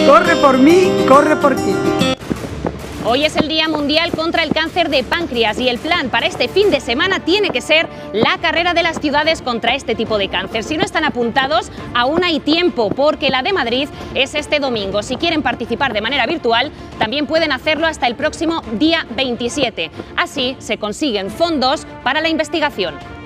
Corre por mí, corre por ti. Hoy es el Día Mundial contra el Cáncer de Páncreas y el plan para este fin de semana tiene que ser la carrera de las ciudades contra este tipo de cáncer. Si no están apuntados, aún hay tiempo porque la de Madrid es este domingo. Si quieren participar de manera virtual, también pueden hacerlo hasta el próximo día 27. Así se consiguen fondos para la investigación.